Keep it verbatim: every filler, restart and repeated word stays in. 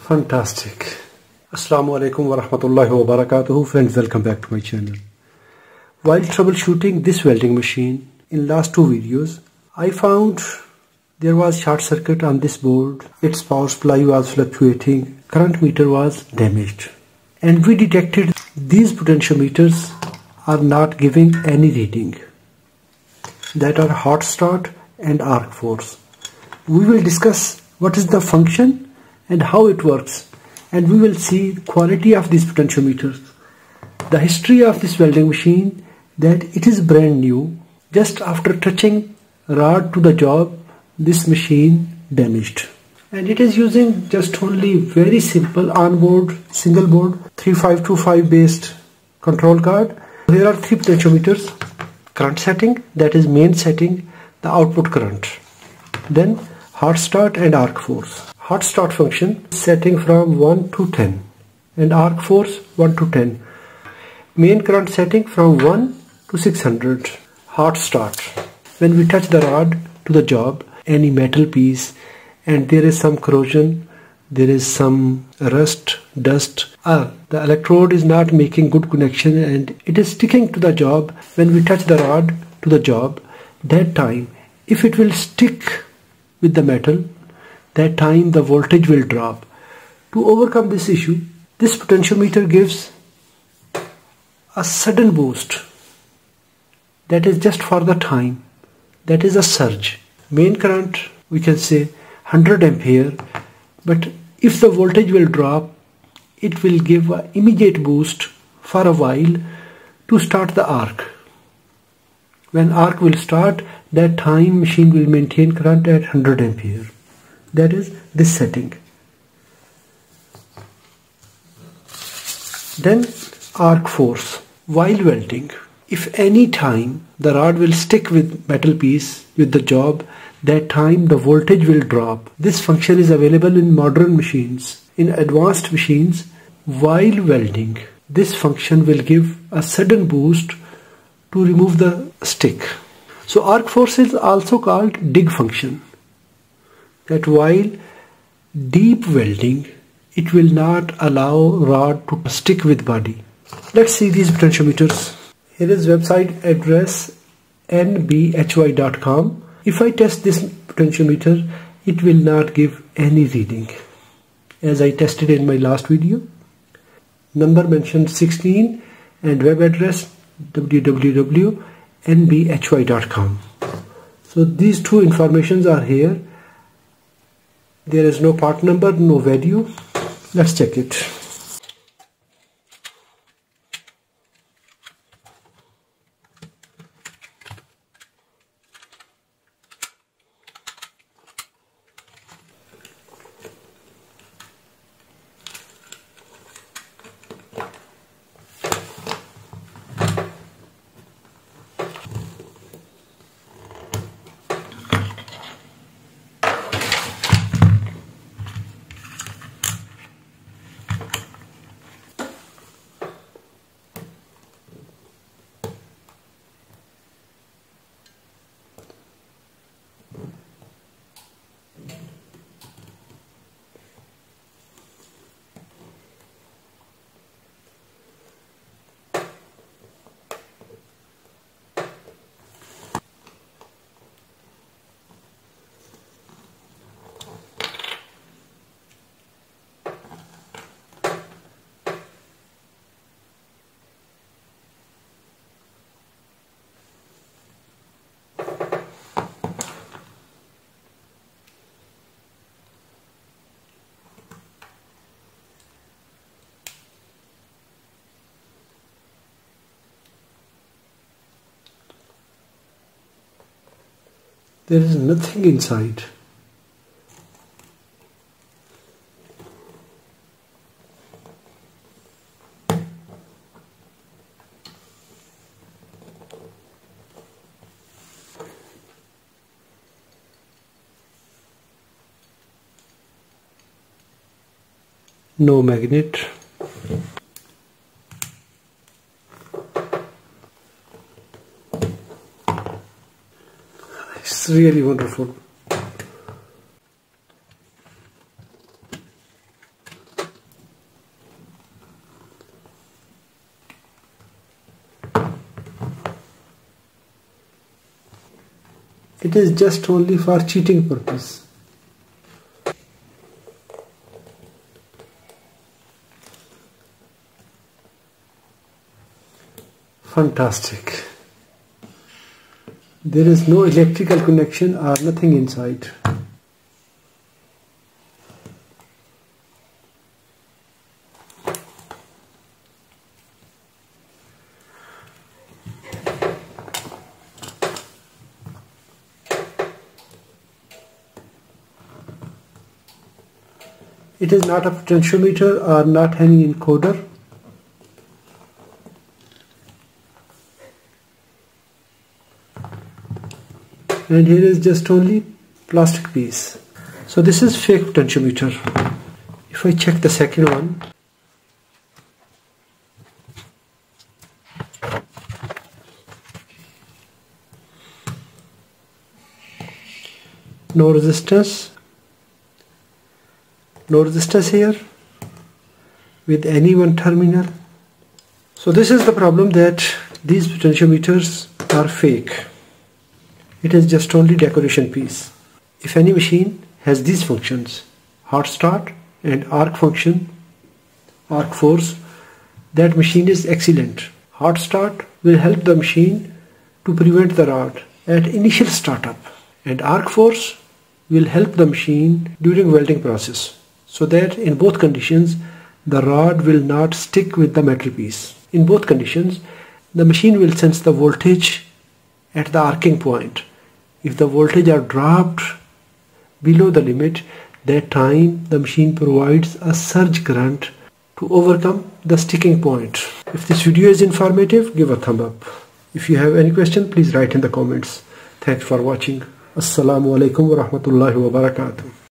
Fantastic. Assalamu alaikum wa rahmatullahi wa barakatuhu. Friends, welcome back to my channel. While troubleshooting this welding machine in last two videos, I found there was short circuit on this board. Its power supply was fluctuating. Current meter was damaged. And we detected these potentiometers are not giving any reading. That are hot start and arc force. We will discuss what is the function and how it works, and we will see the quality of these potentiometers, the history of this welding machine, that it is brand new. Just after touching rod to the job, this machine damaged, and it is using just only very simple onboard single board three five two five based control card. Here are three potentiometers: current setting, that is main setting, the output current, then hot start and arc force. Hot start function setting from one to ten and arc force one to ten. Main current setting from one to six hundred. Hot start. When we touch the rod to the job, any metal piece, and there is some corrosion, there is some rust, dust, or the electrode is not making good connection and it is sticking to the job. When we touch the rod to the job, that time, if it will stick with the metal, that time the voltage will drop. To overcome this issue, this potentiometer gives a sudden boost. That is just for the time. That is a surge. Main current, we can say one hundred ampere, but if the voltage will drop, it will give an immediate boost for a while to start the arc. When arc will start, that time machine will maintain current at one hundred ampere. That is this setting. Then arc force. While welding, if any time the rod will stick with metal piece with the job, that time the voltage will drop. This function is available in modern machines. In advanced machines, while welding, this function will give a sudden boost to remove the stick. So arc force is also called dig function. That while deep welding, it will not allow rod to stick with body. Let's see these potentiometers. Here is website address N B H Y dot com. If I test this potentiometer, it will not give any reading, as I tested in my last video. Number mentioned sixteen and web address w w w dot N B H Y dot com. So these two informations are here. There is no part number, no value. Let's check it. There is nothing inside. No magnet. It's really wonderful. It is just only for cheating purpose. Fantastic. There is no electrical connection or nothing inside. It is not a potentiometer or not any encoder. And here is just only plastic piece. So this is fake potentiometer. If I check the second one, no resistance, no resistance here with any one terminal. So this is the problem, that these potentiometers are fake. It is just only decoration piece. If any machine has these functions, hot start and arc function, arc force, that machine is excellent. Hot start will help the machine to prevent the rod at initial startup, and arc force will help the machine during welding process, so that in both conditions the rod will not stick with the metal piece. In both conditions the machine will sense the voltage at the arcing point. If the voltage are dropped below the limit, that time the machine provides a surge current to overcome the sticking point. If this video is informative, give a thumb up. If you have any question, please write in the comments. Thanks for watching. Assalamu alaikum wa rahmatullahi wa barakatuh.